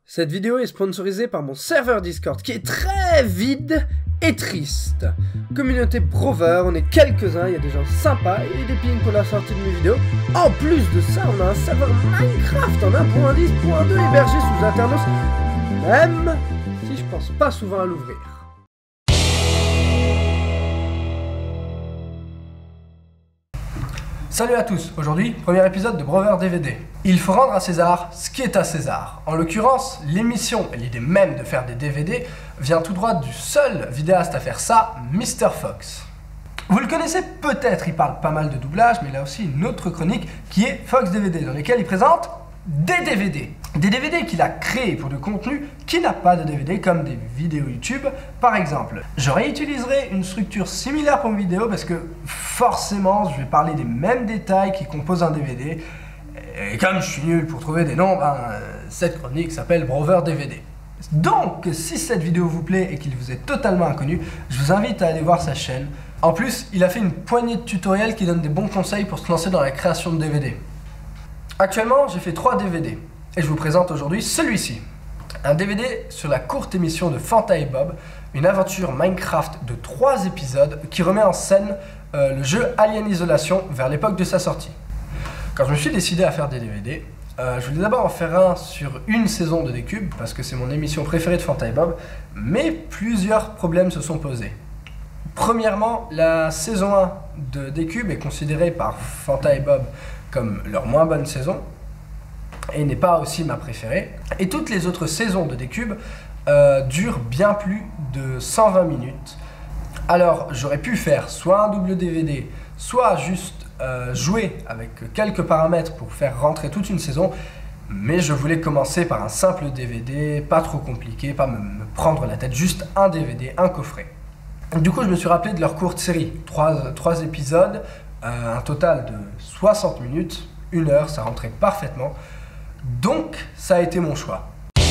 Cette vidéo est sponsorisée par mon serveur Discord qui est très vide et triste. Communauté Brover, on est quelques-uns, il y a des gens sympas et des pings pour la sortie de mes vidéos. En plus de ça, on a un serveur Minecraft en 1.10.2 hébergé sous Aternos, même si je pense pas souvent à l'ouvrir. Salut à tous, aujourd'hui, premier épisode de Brover DVD. Il faut rendre à César ce qui est à César. En l'occurrence, l'émission et l'idée même de faire des DVD vient tout droit du seul vidéaste à faire ça, Mr. Fox. Vous le connaissez peut-être, il parle pas mal de doublage, mais il a aussi une autre chronique qui est Fox DVD, dans laquelle il présente des DVD. Des DVD qu'il a créés pour du contenu qui n'a pas de DVD, comme des vidéos YouTube par exemple. Je réutiliserai une structure similaire pour mes vidéos parce que forcément je vais parler des mêmes détails qui composent un DVD. Et comme je suis nul pour trouver des noms, cette chronique s'appelle Brover DVD. Donc si cette vidéo vous plaît et qu'il vous est totalement inconnu, je vous invite à aller voir sa chaîne. En plus, il a fait une poignée de tutoriels qui donnent des bons conseils pour se lancer dans la création de DVD. Actuellement, j'ai fait 3 DVD et je vous présente aujourd'hui celui-ci. Un DVD sur la courte émission de Fanta et Bob, une aventure Minecraft de 3 épisodes qui remet en scène le jeu Alien Isolation vers l'époque de sa sortie. Quand je me suis décidé à faire des DVD, je voulais d'abord en faire un sur une saison de D-Cube parce que c'est mon émission préférée de Fanta et Bob, mais plusieurs problèmes se sont posés. Premièrement, la saison 1 de D-Cube est considérée par Fanta et Bob comme leur moins bonne saison, et n'est pas aussi ma préférée. Et toutes les autres saisons de D-Cube durent bien plus de 120 minutes. Alors j'aurais pu faire soit un double DVD, soit juste jouer avec quelques paramètres pour faire rentrer toute une saison, mais je voulais commencer par un simple DVD, pas trop compliqué, pas me prendre la tête, juste un DVD, un coffret. Du coup je me suis rappelé de leur courte série, 3 épisodes, un total de 60 minutes, 1 heure, ça rentrait parfaitement. Donc, ça a été mon choix.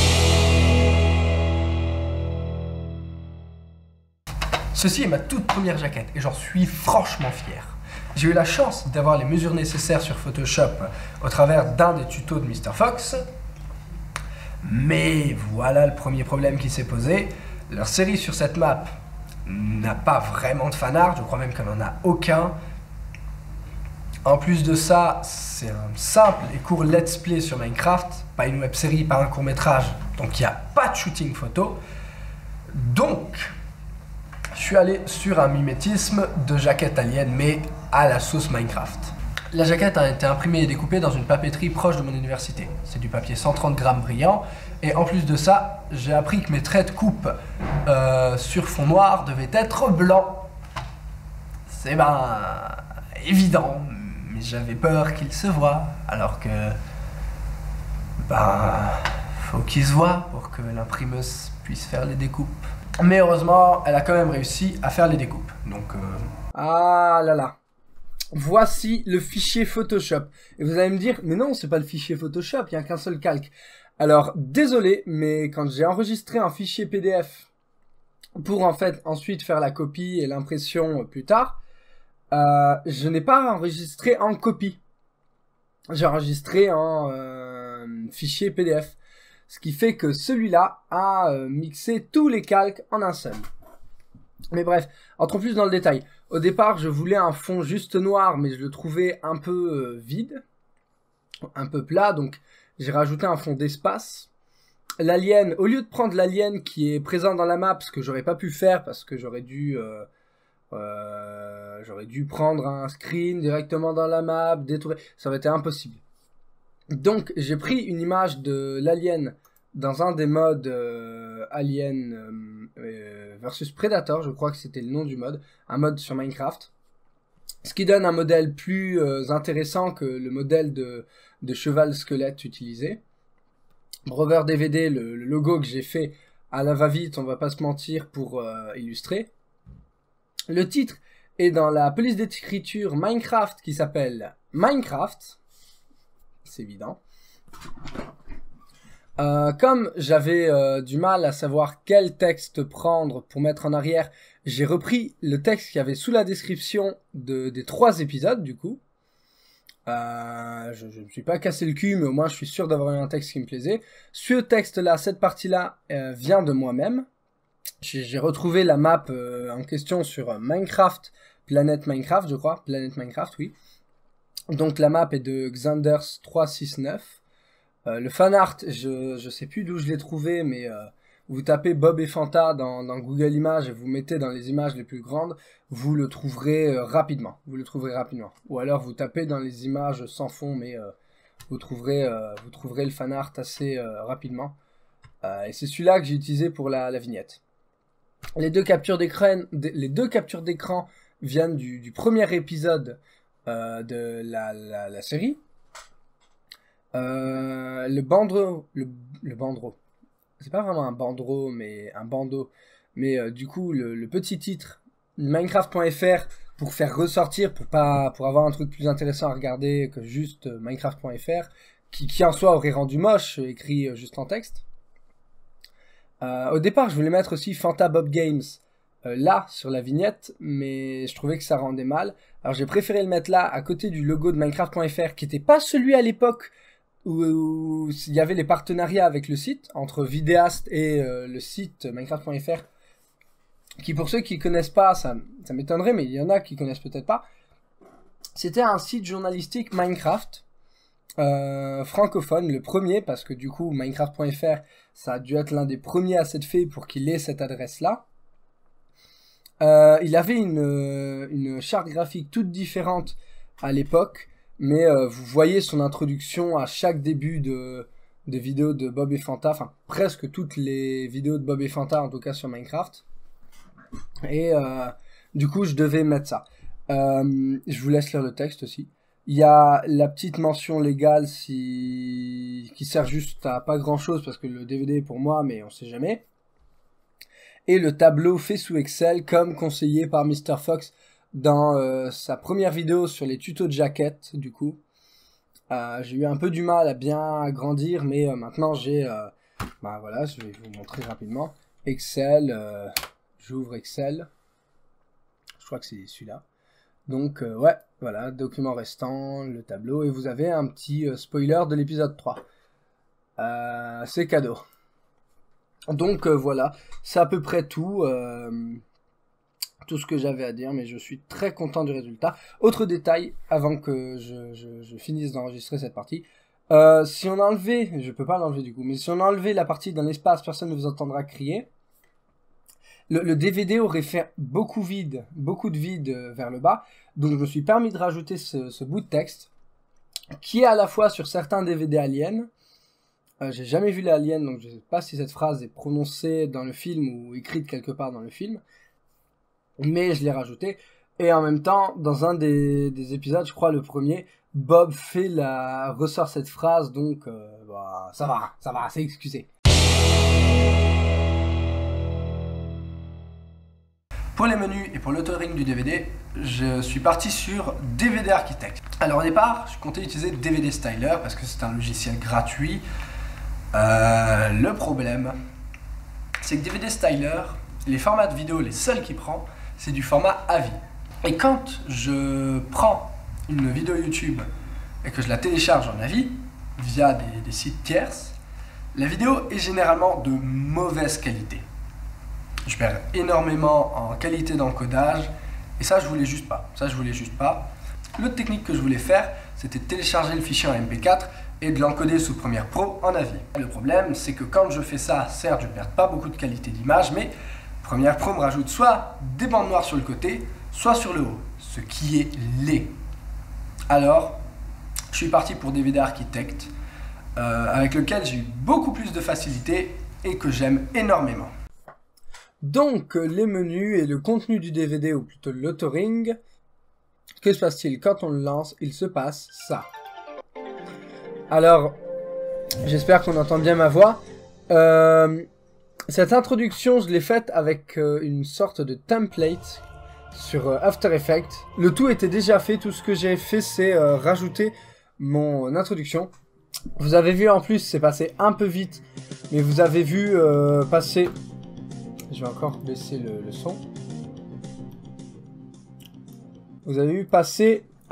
Ceci est ma toute première jaquette et j'en suis franchement fier. J'ai eu la chance d'avoir les mesures nécessaires sur Photoshop au travers d'un des tutos de Mr. Fox. Mais voilà le premier problème qui s'est posé. Leur série sur cette map n'a pas vraiment de fanart, je crois même qu'elle n'en a aucun. En plus de ça, c'est un simple et court let's play sur Minecraft, pas une web série, pas un court métrage, donc il n'y a pas de shooting photo. Donc, je suis allé sur un mimétisme de jaquette alien, mais à la sauce Minecraft. La jaquette a été imprimée et découpée dans une papeterie proche de mon université. C'est du papier 130 grammes brillant, et en plus de ça, j'ai appris que mes traits de coupe sur fond noir devaient être blancs. C'est évident. Mais j'avais peur qu'il se voie, alors que faut qu'il se voie pour que l'imprimeuse puisse faire les découpes. Mais heureusement, elle a quand même réussi à faire les découpes. Donc Ah là là. Voici le fichier Photoshop. Et vous allez me dire, mais non, c'est pas le fichier Photoshop, il n'y a qu'un seul calque. Alors, désolé, mais quand j'ai enregistré un fichier PDF pour en fait ensuite faire la copie et l'impression plus tard, je n'ai pas enregistré en copie. J'ai enregistré en fichier PDF. Ce qui fait que celui-là a mixé tous les calques en un seul. Mais bref, entrons plus dans le détail. Au départ, je voulais un fond juste noir, mais je le trouvais un peu vide, un peu plat, donc j'ai rajouté un fond d'espace. L'alien, au lieu de prendre l'alien qui est présent dans la map, ce que j'aurais pas pu faire parce que j'aurais dû prendre un screen directement dans la map, détourer, ça aurait été impossible. Donc j'ai pris une image de l'alien dans un des modes Alien versus Predator, je crois que c'était le nom du mode, un mode sur Minecraft, ce qui donne un modèle plus intéressant que le modèle de cheval squelette utilisé. Brover DVD, le logo que j'ai fait à la va-vite, on va pas se mentir, pour illustrer. Le titre est dans la police d'écriture Minecraft qui s'appelle Minecraft. C'est évident. Comme j'avais du mal à savoir quel texte prendre pour mettre en arrière, j'ai repris le texte qu'il y avait sous la description des 3 épisodes du coup. Je ne me suis pas cassé le cul, mais au moins je suis sûr d'avoir eu un texte qui me plaisait. Ce texte-là, cette partie-là, vient de moi-même. J'ai retrouvé la map en question sur Minecraft, Planète Minecraft, je crois. Planète Minecraft, oui. Donc la map est de Xanders369. Le fanart, je sais plus d'où je l'ai trouvé, mais vous tapez Bob et Fanta dans Google Images et vous mettez dans les images les plus grandes, vous le trouverez rapidement. Vous le trouverez rapidement. Ou alors vous tapez dans les images sans fond, mais vous trouverez le fanart assez rapidement. Et c'est celui-là que j'ai utilisé pour la vignette. Les deux captures d'écran viennent du premier épisode de la série. Le bandeau, c'est pas vraiment un bandeau, mais un bandeau. Mais du coup, le petit titre, Minecraft.fr, pour faire ressortir, pour avoir un truc plus intéressant à regarder que juste Minecraft.fr, qui en soi aurait rendu moche, écrit juste en texte. Au départ, je voulais mettre aussi Fanta Bob Games là, sur la vignette, mais je trouvais que ça rendait mal. Alors j'ai préféré le mettre là, à côté du logo de Minecraft.fr, qui n'était pas celui à l'époque où il y avait les partenariats avec le site, entre Vidéaste et le site Minecraft.fr, qui pour ceux qui connaissent pas, ça m'étonnerait, mais il y en a qui connaissent peut-être pas. C'était un site journalistique Minecraft, francophone, le premier, parce que du coup Minecraft.fr, ça a dû être l'un des premiers à s'être fait pour qu'il ait cette adresse-là. Il avait une charte graphique toute différente à l'époque, mais vous voyez son introduction à chaque début de vidéos de Bob et Fanta, enfin presque toutes les vidéos de Bob et Fanta, en tout cas sur Minecraft. Et du coup, je devais mettre ça. Je vous laisse lire le texte aussi. Il y a la petite mention légale qui sert juste à pas grand chose parce que le DVD est pour moi, mais on sait jamais. Et le tableau fait sous Excel comme conseillé par Mr. Fox dans sa première vidéo sur les tutos de jaquette, du coup. J'ai eu un peu du mal à bien agrandir, mais maintenant j'ai... bah voilà, je vais vous montrer rapidement. Excel, j'ouvre Excel. Je crois que c'est celui-là. Donc ouais, voilà, document restant, le tableau, et vous avez un petit spoiler de l'épisode 3. C'est cadeau. Donc voilà, c'est à peu près tout ce que j'avais à dire, mais je suis très content du résultat. Autre détail, avant que je finisse d'enregistrer cette partie, si on a enlevé, je peux pas l'enlever du coup, mais si on a enlevé la partie dans l'espace, personne ne vous entendra crier, le DVD aurait fait beaucoup de vide vers le bas, donc je me suis permis de rajouter ce bout de texte, qui est à la fois sur certains DVD Alien. J'ai jamais vu les aliens, donc je sais pas si cette phrase est prononcée dans le film ou écrite quelque part dans le film, mais je l'ai rajouté. Et en même temps, dans un des épisodes, je crois le premier, Bob ressort cette phrase, donc bah, ça va, c'est excusé. Pour les menus et pour l'authoring du DVD, je suis parti sur DVD Architect. Alors au départ, je comptais utiliser DVD Styler parce que c'est un logiciel gratuit. Le problème, c'est que DVD Styler, les formats de vidéo, les seuls qu'il prend, c'est du format AVI. Et quand je prends une vidéo YouTube et que je la télécharge en AVI, via des sites tierces, la vidéo est généralement de mauvaise qualité. Je perds énormément en qualité d'encodage, et ça je voulais juste pas. L'autre technique que je voulais faire, c'était de télécharger le fichier en MP4 et de l'encoder sous Premiere Pro en AVI. Le problème, c'est que quand je fais ça, certes, je ne perds pas beaucoup de qualité d'image, mais Premiere Pro me rajoute soit des bandes noires sur le côté, soit sur le haut, ce qui est laid. Alors, je suis parti pour DVD Architect, avec lequel j'ai eu beaucoup plus de facilité et que j'aime énormément. Donc, les menus et le contenu du DVD, ou plutôt l'authoring, que se passe-t-il? Quand on le lance, il se passe ça. Alors, j'espère qu'on entend bien ma voix. Cette introduction, je l'ai faite avec une sorte de template sur After Effects. Le tout était déjà fait, tout ce que j'ai fait, c'est rajouter mon introduction. Vous avez vu en plus, c'est passé un peu vite, mais vous avez vu passer... Je vais encore baisser le son. Vous avez vu passer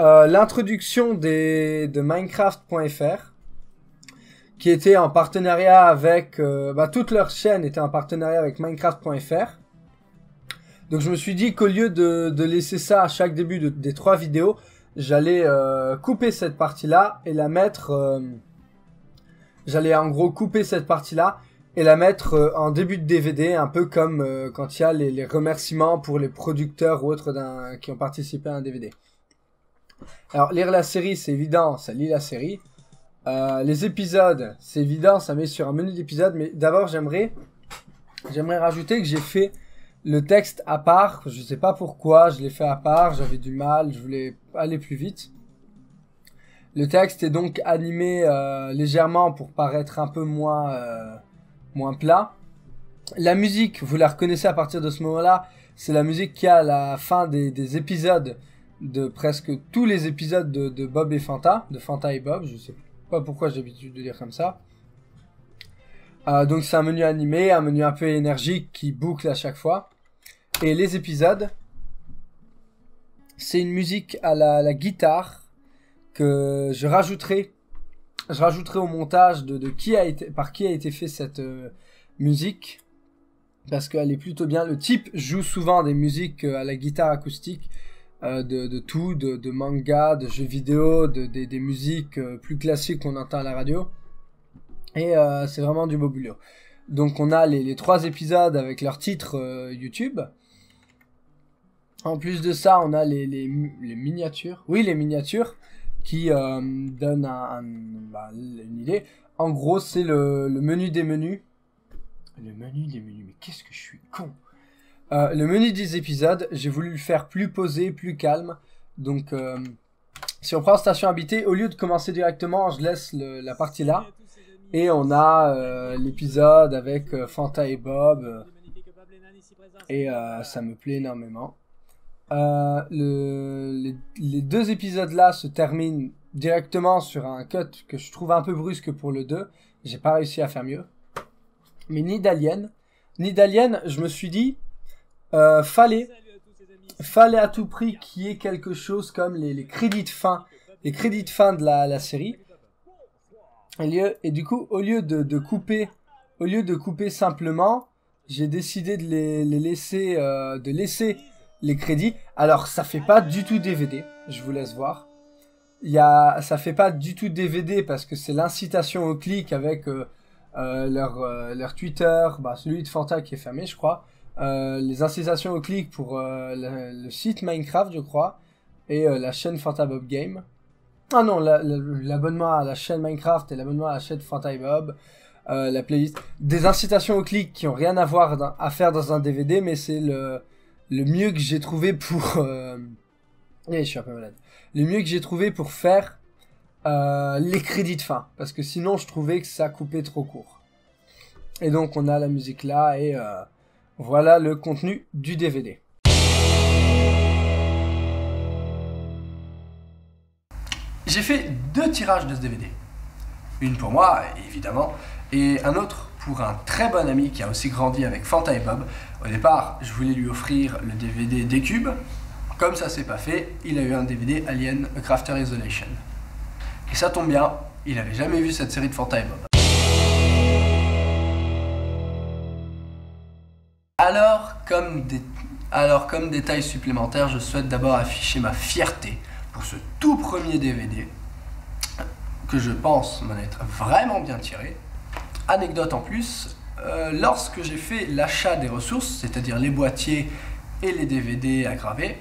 l'introduction de Minecraft.fr, qui était en partenariat avec... toute leur chaîne était en partenariat avec Minecraft.fr. Donc je me suis dit qu'au lieu de laisser ça à chaque début des 3 vidéos, j'allais couper cette partie-là et la mettre... j'allais en gros couper cette partie-là et la mettre en début de DVD, un peu comme quand il y a les remerciements pour les producteurs ou autres qui ont participé à un DVD. Alors, lire la série, c'est évident, ça lit la série. Les épisodes, c'est évident, ça met sur un menu d'épisodes, mais d'abord, j'aimerais rajouter que j'ai fait le texte à part. Je sais pas pourquoi, je l'ai fait à part, j'avais du mal, je voulais aller plus vite. Le texte est donc animé légèrement pour paraître un peu moins plat. La musique, vous la reconnaissez à partir de ce moment-là, c'est la musique qu'il y a à la fin des épisodes, de presque tous les épisodes de Bob et Fanta, de Fanta et Bob, je sais pas pourquoi j'ai l'habitude de dire comme ça. Donc c'est un menu animé, un menu un peu énergique qui boucle à chaque fois. Et les épisodes, c'est une musique à la guitare que je rajouterai au montage par qui a été fait cette musique, parce qu'elle est plutôt bien. Le type joue souvent des musiques à la guitare acoustique, de manga, de jeux vidéo, des musiques plus classiques qu'on entend à la radio, et c'est vraiment du beau boulot. Donc on a les 3 épisodes avec leurs titres YouTube. En plus de ça, on a les miniatures. Oui, les miniatures qui donnent une idée. En gros, c'est le menu des menus. Le menu des menus, mais qu'est-ce que je suis con. Le menu des épisodes, j'ai voulu le faire plus posé, plus calme. Donc, si on prend Station Habitée, au lieu de commencer directement, je laisse la partie là. Et on a l'épisode avec Fanta et Bob. Et ça me plaît énormément. Les 2 épisodes là se terminent directement sur un cut que je trouve un peu brusque pour le 2. J'ai pas réussi à faire mieux. Mais Nidalien, je me suis dit, fallait à tout prix qu'il y ait quelque chose comme les crédits de fin, de la série. Et du coup, au lieu de couper simplement, j'ai décidé de laisser les crédits. Alors, ça fait pas du tout DVD, je vous laisse voir. Ça fait pas du tout DVD parce que c'est l'incitation au clic avec leur Twitter, celui de Fanta qui est fermé, je crois. Les incitations au clic pour le site Minecraft, je crois, et la chaîne Fanta Bob Game. Ah non, l'abonnement à la chaîne Minecraft et l'abonnement à la chaîne Fanta et Bob, la playlist. Des incitations au clic qui ont rien à voir à faire dans un DVD, mais c'est le mieux que j'ai trouvé pour... je suis un peu malade. Le mieux que j'ai trouvé pour faire les crédits de fin. Parce que sinon, je trouvais que ça coupait trop court. Et donc, on a la musique là et voilà le contenu du DVD. J'ai fait 2 tirages de ce DVD. Une pour moi, évidemment, et un autre pour un très bon ami qui a aussi grandi avec Fanta et Bob. Au départ, je voulais lui offrir le DVD des cubes. Comme ça s'est pas fait, il a eu un DVD Alien A Crafter Isolation. Et ça tombe bien, il avait jamais vu cette série de Fanta et Bob. Alors, comme détail supplémentaire, je souhaite d'abord afficher ma fierté pour ce tout premier DVD, que je pense m'en être vraiment bien tiré. Anecdote en plus, lorsque j'ai fait l'achat des ressources, c'est-à-dire les boîtiers et les DVD à graver,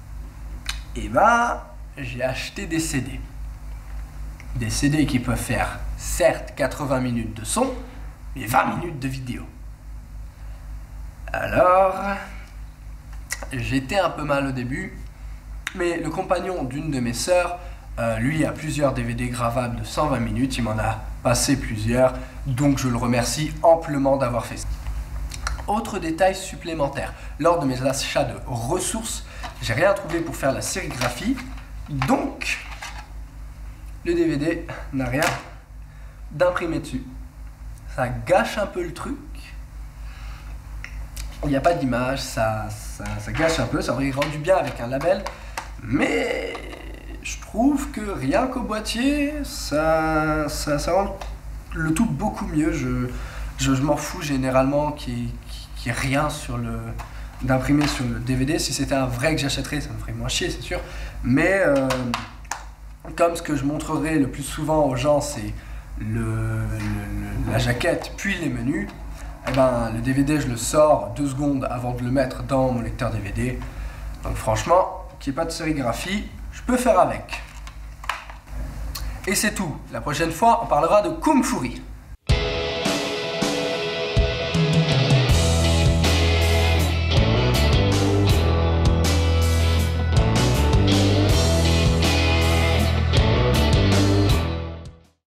j'ai acheté des CD. Des CD qui peuvent faire, certes, 80 minutes de son, mais 20 minutes de vidéo. Alors, j'étais un peu mal au début, mais le compagnon d'une de mes sœurs, lui a plusieurs DVD gravables de 120 minutes, il m'en a passé plusieurs, donc je le remercie amplement d'avoir fait ça. Autre détail supplémentaire, lors de mes achats de ressources, j'ai rien trouvé pour faire la sérigraphie, donc le DVD n'a rien d'imprimé dessus. Ça gâche un peu le truc. Il n'y a pas d'image, ça gâche un peu, ça aurait rendu bien avec un label, mais je trouve que rien qu'au boîtier, ça rend le tout beaucoup mieux. Je m'en fous généralement qu'il y ait rien d'imprimé sur le DVD. Si c'était un vrai que j'achèterais, ça me ferait moins chier, c'est sûr. Mais comme ce que je montrerai le plus souvent aux gens, c'est la jaquette puis les menus, eh ben, le DVD, je le sors 2 secondes avant de le mettre dans mon lecteur DVD. Donc franchement, qu'il n'y ait pas de sérigraphie, je peux faire avec. Et c'est tout. La prochaine fois, on parlera de Kung Fury.